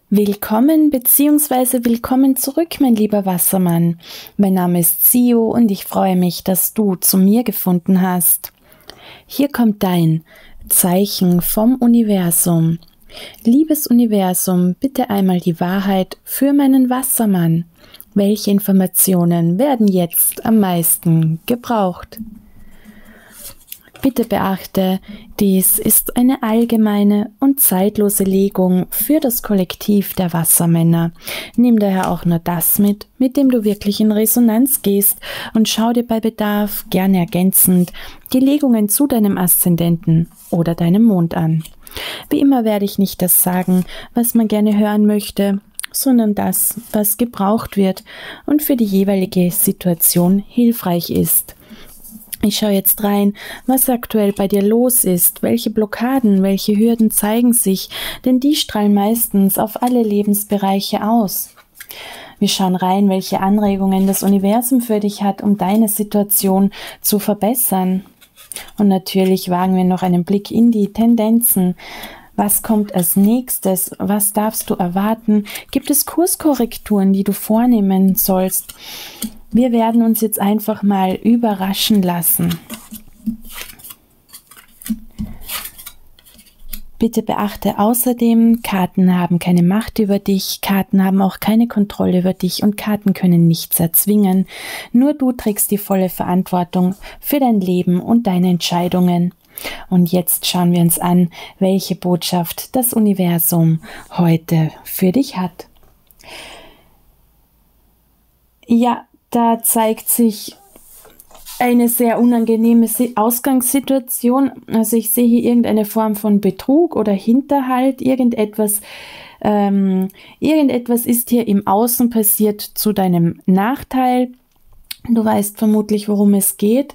Willkommen bzw. willkommen zurück, mein lieber Wassermann. Mein Name ist Sio und ich freue mich, dass du zu mir gefunden hast. Hier kommt dein Zeichen vom Universum. Liebes Universum, bitte einmal die Wahrheit für meinen Wassermann. Welche Informationen werden jetzt am meisten gebraucht? Bitte beachte, dies ist eine allgemeine und zeitlose Legung für das Kollektiv der Wassermänner. Nimm daher auch nur das mit dem du wirklich in Resonanz gehst und schau dir bei Bedarf gerne ergänzend die Legungen zu deinem Aszendenten oder deinem Mond an. Wie immer werde ich nicht das sagen, was man gerne hören möchte, sondern das, was gebraucht wird und für die jeweilige Situation hilfreich ist. Ich schaue jetzt rein, was aktuell bei dir los ist, welche Blockaden, welche Hürden zeigen sich, denn die strahlen meistens auf alle Lebensbereiche aus. Wir schauen rein, welche Anregungen das Universum für dich hat, um deine Situation zu verbessern. Und natürlich wagen wir noch einen Blick in die Tendenzen. Was kommt als nächstes? Was darfst du erwarten? Gibt es Kurskorrekturen, die du vornehmen sollst? Wir werden uns jetzt einfach mal überraschen lassen. Bitte beachte außerdem, Karten haben keine Macht über dich, Karten haben auch keine Kontrolle über dich und Karten können nichts erzwingen. Nur du trägst die volle Verantwortung für dein Leben und deine Entscheidungen. Und jetzt schauen wir uns an, welche Botschaft das Universum heute für dich hat. Ja, da zeigt sich eine sehr unangenehme Ausgangssituation. Also ich sehe hier irgendeine Form von Betrug oder Hinterhalt, irgendetwas ist hier im Außen passiert zu deinem Nachteil. Du weißt vermutlich, worum es geht.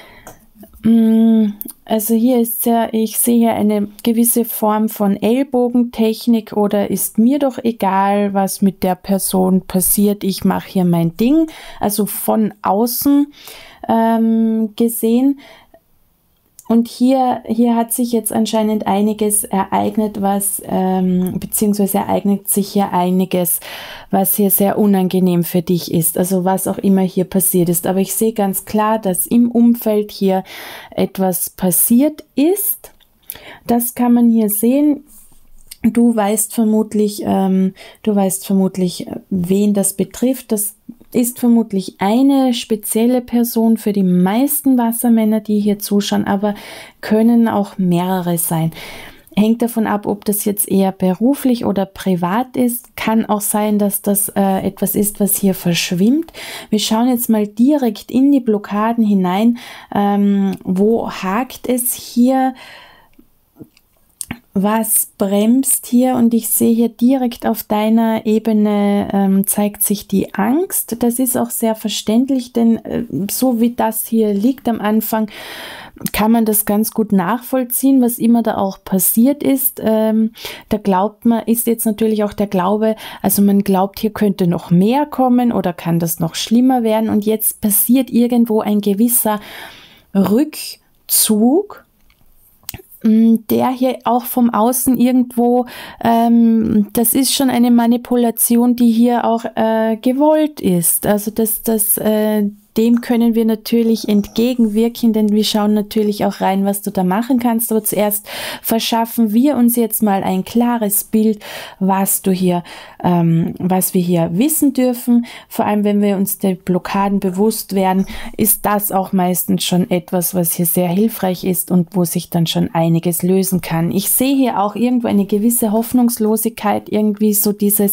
Also hier ist ich sehe hier eine gewisse Form von Ellbogentechnik oder ist mir doch egal, was mit der Person passiert, ich mache hier mein Ding, also von außen gesehen. Und hier hat sich jetzt anscheinend einiges ereignet, beziehungsweise ereignet sich hier einiges, was hier sehr unangenehm für dich ist, also was auch immer hier passiert ist. Aber ich sehe ganz klar, dass im Umfeld hier etwas passiert ist. Das kann man hier sehen. Du weißt vermutlich, wen das betrifft. Das ist vermutlich eine spezielle Person für die meisten Wassermänner, die hier zuschauen, aber können auch mehrere sein. Hängt davon ab, ob das jetzt eher beruflich oder privat ist. Kann auch sein, dass das etwas ist, was hier verschwimmt. Wir schauen jetzt mal direkt in die Blockaden hinein. Wo hakt es hier? Was bremst hier? Und ich sehe hier direkt auf deiner Ebene zeigt sich die Angst. Das ist auch sehr verständlich, denn so wie das hier liegt am Anfang, kann man das ganz gut nachvollziehen, was immer da auch passiert ist. Da glaubt man, ist jetzt natürlich auch der Glaube, also man glaubt, hier könnte noch mehr kommen oder kann das noch schlimmer werden. Und jetzt passiert irgendwo ein gewisser Rückzug, der hier auch vom Außen irgendwo, das ist schon eine Manipulation, die hier auch gewollt ist. Also dem können wir natürlich entgegenwirken, denn wir schauen natürlich auch rein, was du da machen kannst. Aber zuerst verschaffen wir uns jetzt mal ein klares Bild, was wir hier wissen dürfen. Vor allem, wenn wir uns der Blockaden bewusst werden, ist das auch meistens schon etwas, was hier sehr hilfreich ist und wo sich dann schon einiges lösen kann. Ich sehe hier auch irgendwo eine gewisse Hoffnungslosigkeit, irgendwie so dieses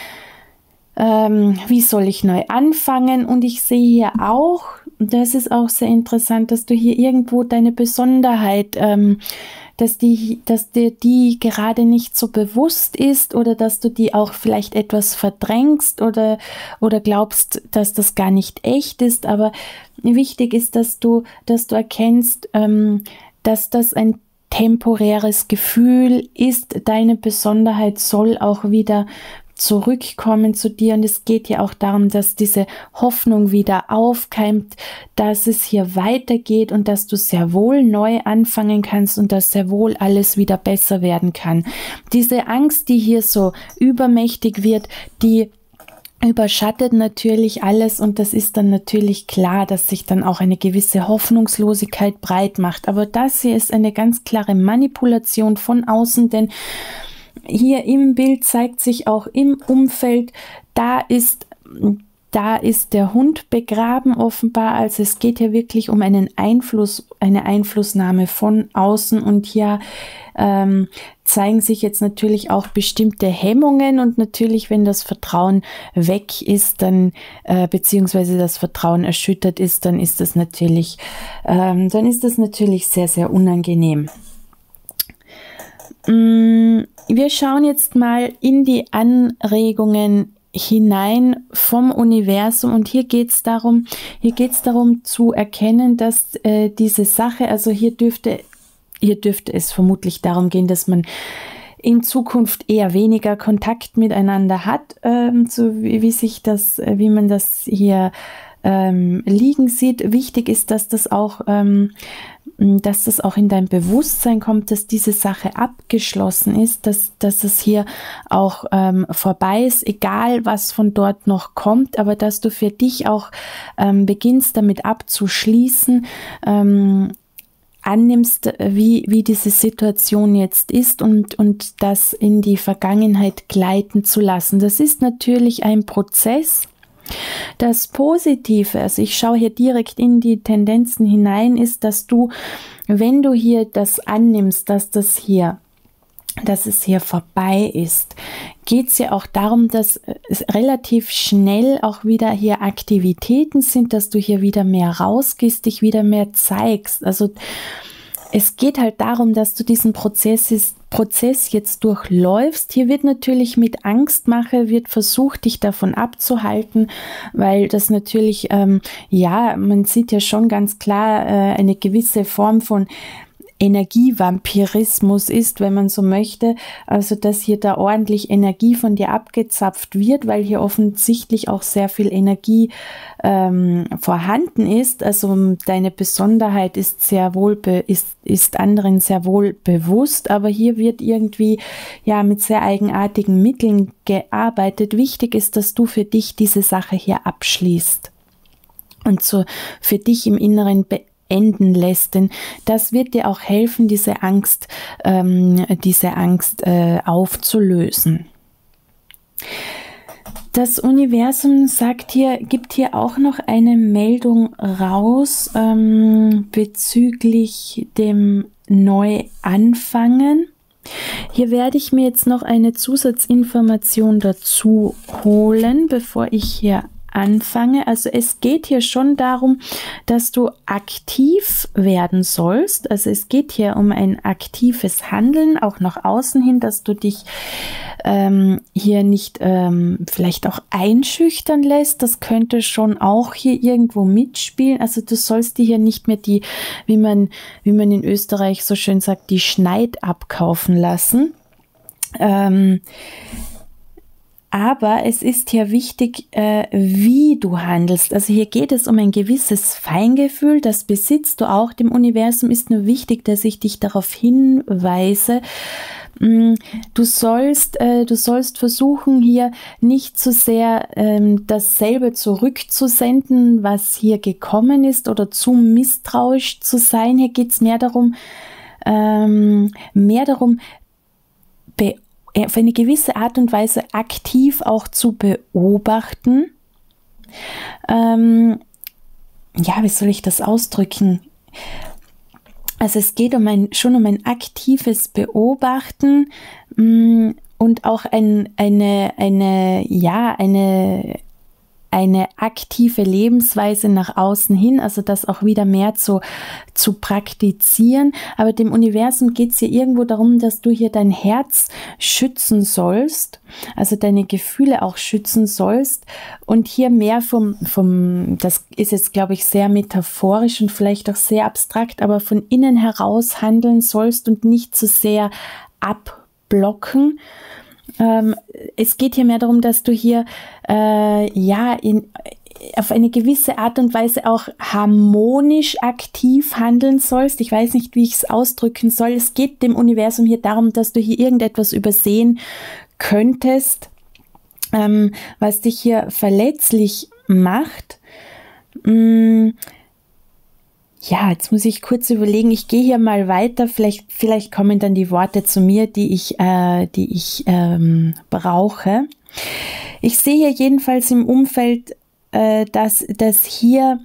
wie soll ich neu anfangen? Und ich sehe hier auch, das ist auch sehr interessant, dass du hier irgendwo deine Besonderheit, dass dir die gerade nicht so bewusst ist oder dass du die auch vielleicht etwas verdrängst oder glaubst, dass das gar nicht echt ist. Aber wichtig ist, dass du erkennst, dass das ein temporäres Gefühl ist. Deine Besonderheit soll auch wieder zurückkommen zu dir, und es geht ja auch darum, dass diese Hoffnung wieder aufkeimt, dass es hier weitergeht und dass du sehr wohl neu anfangen kannst und dass sehr wohl alles wieder besser werden kann. Diese Angst, die hier so übermächtig wird, die überschattet natürlich alles, und das ist dann natürlich klar, dass sich dann auch eine gewisse Hoffnungslosigkeit breit macht. Aber das hier ist eine ganz klare Manipulation von außen, denn hier im Bild zeigt sich auch im Umfeld, da ist der Hund begraben offenbar. Also es geht hier wirklich um einen Einfluss, eine Einflussnahme von außen, und hier zeigen sich jetzt natürlich auch bestimmte Hemmungen, und natürlich, wenn das Vertrauen weg ist, dann beziehungsweise das Vertrauen erschüttert ist, dann ist das natürlich sehr, sehr unangenehm. Wir schauen jetzt mal in die Anregungen hinein vom Universum, und hier geht es darum zu erkennen, dass diese Sache, also hier dürfte es vermutlich darum gehen, dass man in Zukunft eher weniger Kontakt miteinander hat, so wie man das hier liegen sieht. Wichtig ist, dass das auch in dein Bewusstsein kommt, dass diese Sache abgeschlossen ist, dass es hier auch vorbei ist, egal was von dort noch kommt, aber dass du für dich auch beginnst, damit abzuschließen, annimmst, wie diese Situation jetzt ist, und das in die Vergangenheit gleiten zu lassen. Das ist natürlich ein Prozess. Das Positive, also ich schaue hier direkt in die Tendenzen hinein, ist, dass du, wenn du hier das annimmst, dass es hier vorbei ist, geht es ja auch darum, dass es relativ schnell auch wieder hier Aktivitäten sind, dass du hier wieder mehr rausgehst, dich wieder mehr zeigst. Also es geht halt darum, dass du diesen Prozess jetzt durchläufst. Hier wird natürlich mit Angstmache versucht, dich davon abzuhalten, weil das natürlich, man sieht ja schon ganz klar eine gewisse Form von Energievampirismus ist, wenn man so möchte, also dass hier da ordentlich Energie von dir abgezapft wird, weil hier offensichtlich auch sehr viel Energie vorhanden ist. Also deine Besonderheit ist ist anderen sehr wohl bewusst, aber hier wird irgendwie mit sehr eigenartigen Mitteln gearbeitet. Wichtig ist, dass du für dich diese Sache hier abschließt und so für dich im Inneren enden lässt, denn das wird dir auch helfen, diese Angst aufzulösen. Das Universum gibt hier auch noch eine Meldung raus bezüglich dem Neuanfangen. Hier werde ich mir jetzt noch eine Zusatzinformation dazu holen, bevor ich hier anfange. Also es geht hier schon darum, dass du aktiv werden sollst. Also es geht hier um ein aktives Handeln, auch nach außen hin, dass du dich hier nicht vielleicht auch einschüchtern lässt. Das könnte schon auch hier irgendwo mitspielen. Also du sollst dir hier nicht mehr wie man in Österreich so schön sagt, die Schneid abkaufen lassen. Aber es ist hier wichtig, wie du handelst. Also hier geht es um ein gewisses Feingefühl, das besitzt du auch. Dem Universum ist nur wichtig, dass ich dich darauf hinweise. Du sollst versuchen, hier nicht zu sehr dasselbe zurückzusenden, was hier gekommen ist, oder zu misstrauisch zu sein. Hier geht es mehr darum, auf eine gewisse Art und Weise aktiv auch zu beobachten. Wie soll ich das ausdrücken? Also es geht schon um ein aktives Beobachten und auch eine aktive Lebensweise nach außen hin, also das auch wieder mehr zu praktizieren. Aber dem Universum geht es hier irgendwo darum, dass du hier dein Herz schützen sollst, also deine Gefühle auch schützen sollst, und hier mehr das ist jetzt, glaube ich, sehr metaphorisch und vielleicht auch sehr abstrakt, aber von innen heraus handeln sollst und nicht zu sehr abblocken. Es geht hier mehr darum, dass du hier auf eine gewisse Art und Weise auch harmonisch aktiv handeln sollst. Ich weiß nicht, wie ich es ausdrücken soll. Es geht dem Universum hier darum, dass du hier irgendetwas übersehen könntest, was dich hier verletzlich macht. Ja, jetzt muss ich kurz überlegen. Ich gehe hier mal weiter. Vielleicht kommen dann die Worte zu mir, die ich brauche. Ich sehe hier jedenfalls im Umfeld, dass hier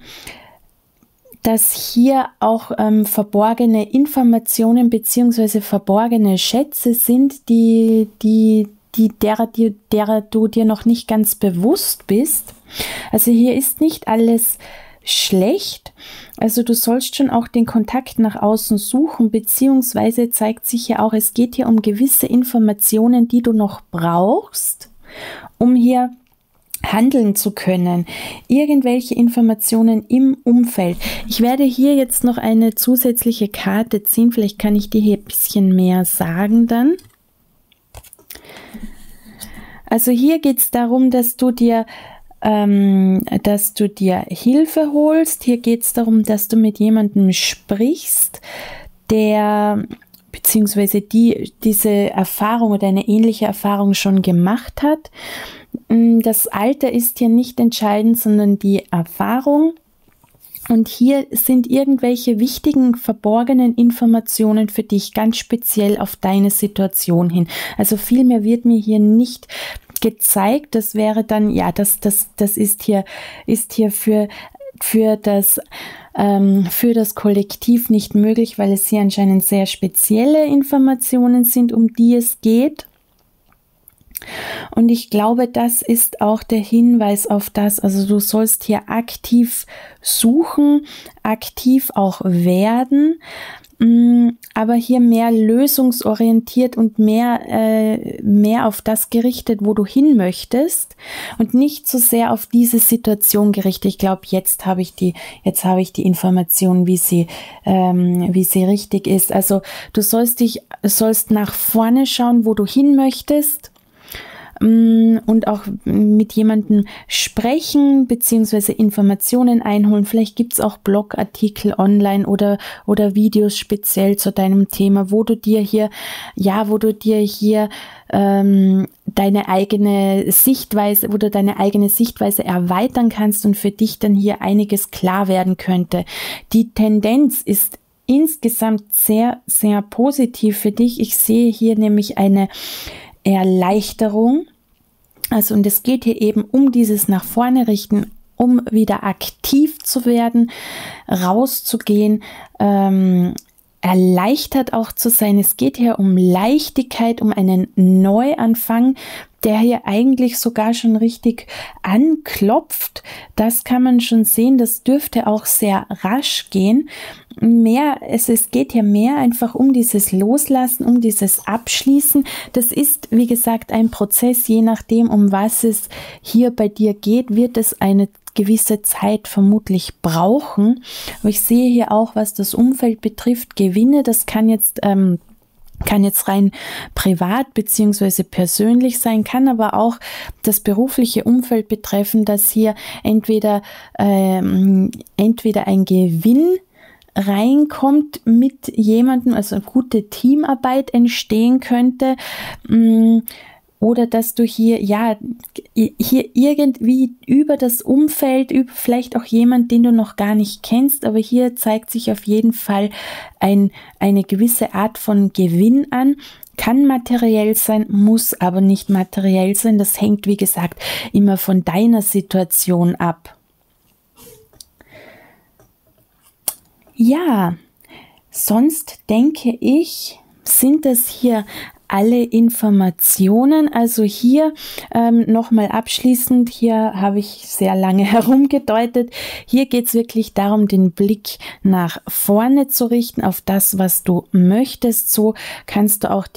auch verborgene Informationen bzw. verborgene Schätze sind, derer du dir noch nicht ganz bewusst bist. Also hier ist nicht alles schlecht. Also du sollst schon auch den Kontakt nach außen suchen, beziehungsweise zeigt sich ja auch, es geht hier um gewisse Informationen, die du noch brauchst, um hier handeln zu können. Irgendwelche Informationen im Umfeld. Ich werde hier jetzt noch eine zusätzliche Karte ziehen. Vielleicht kann ich dir hier ein bisschen mehr sagen dann. Also hier geht es darum, dass du dir Hilfe holst. Hier geht es darum, dass du mit jemandem sprichst, der beziehungsweise diese Erfahrung oder eine ähnliche Erfahrung schon gemacht hat. Das Alter ist hier nicht entscheidend, sondern die Erfahrung. Und hier sind irgendwelche wichtigen, verborgenen Informationen für dich, ganz speziell auf deine Situation hin. Also viel mehr wird mir hier nicht gezeigt. Das wäre dann, ja, das ist hier für das Kollektiv nicht möglich, weil es hier anscheinend sehr spezielle Informationen sind, um die es geht. Und ich glaube, das ist auch der Hinweis auf das, also du sollst hier aktiv suchen, aktiv auch werden, aber hier mehr lösungsorientiert und mehr auf das gerichtet, wo du hin möchtest und nicht so sehr auf diese Situation gerichtet. Ich glaube, jetzt habe ich die Information, wie sie richtig ist. Also du sollst nach vorne schauen, wo du hin möchtest. Und auch mit jemandem sprechen beziehungsweise Informationen einholen. Vielleicht gibt es auch Blogartikel online oder Videos speziell zu deinem Thema, wo du dir hier deine eigene Sichtweise erweitern kannst und für dich dann hier einiges klar werden könnte. Die Tendenz ist insgesamt sehr, sehr positiv für dich. Ich sehe hier nämlich eine Erleichterung. Also, und es geht hier eben um dieses nach vorne richten, um wieder aktiv zu werden, rauszugehen, erleichtert auch zu sein. Es geht hier um Leichtigkeit, um einen Neuanfang, der hier eigentlich sogar schon richtig anklopft. Das kann man schon sehen, das dürfte auch sehr rasch gehen. Es geht hier mehr einfach um dieses Loslassen, um dieses Abschließen. Das ist, wie gesagt, ein Prozess, je nachdem, um was es hier bei dir geht, wird es eine gewisse Zeit vermutlich brauchen. Aber ich sehe hier auch, was das Umfeld betrifft, Gewinne. Das kann jetzt rein privat bzw. persönlich sein, kann aber auch das berufliche Umfeld betreffen, dass hier entweder ein Gewinn reinkommt mit jemandem, also eine gute Teamarbeit entstehen könnte, oder dass du hier irgendwie über das Umfeld, über vielleicht auch jemand, den du noch gar nicht kennst, aber hier zeigt sich auf jeden Fall eine gewisse Art von Gewinn an. Kann materiell sein, muss aber nicht materiell sein. Das hängt, wie gesagt, immer von deiner Situation ab. Ja, sonst denke ich, sind das hier alle Informationen. Also hier nochmal abschließend, hier habe ich sehr lange herumgedeutet. Hier geht es wirklich darum, den Blick nach vorne zu richten, auf das, was du möchtest. So kannst du auch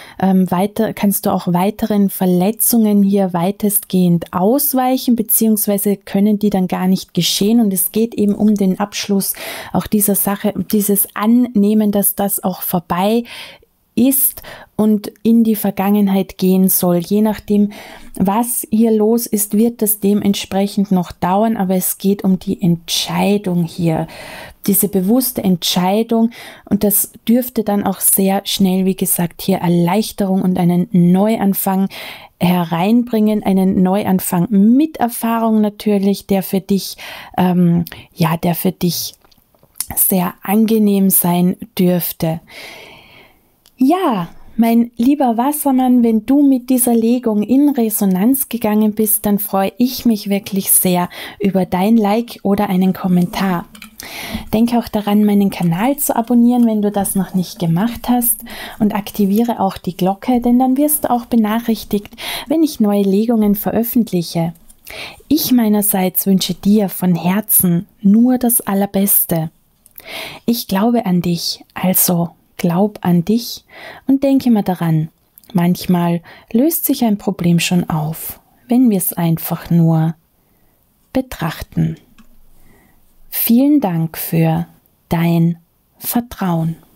weiteren Verletzungen hier weitestgehend ausweichen, beziehungsweise können die dann gar nicht geschehen. Und es geht eben um den Abschluss auch dieser Sache, dieses Annehmen, dass das auch vorbei ist und in die Vergangenheit gehen soll. Je nachdem, was hier los ist, wird das dementsprechend noch dauern, aber es geht um die Entscheidung hier, diese bewusste Entscheidung, und das dürfte dann auch sehr schnell, wie gesagt, hier Erleichterung und einen Neuanfang hereinbringen, einen Neuanfang mit Erfahrung natürlich, der für dich, der für dich sehr angenehm sein dürfte. Ja, mein lieber Wassermann, wenn du mit dieser Legung in Resonanz gegangen bist, dann freue ich mich wirklich sehr über dein Like oder einen Kommentar. Denke auch daran, meinen Kanal zu abonnieren, wenn du das noch nicht gemacht hast, und aktiviere auch die Glocke, denn dann wirst du auch benachrichtigt, wenn ich neue Legungen veröffentliche. Ich meinerseits wünsche dir von Herzen nur das Allerbeste. Ich glaube an dich, also glaub an dich und denke mal daran, manchmal löst sich ein Problem schon auf, wenn wir es einfach nur betrachten. Vielen Dank für dein Vertrauen.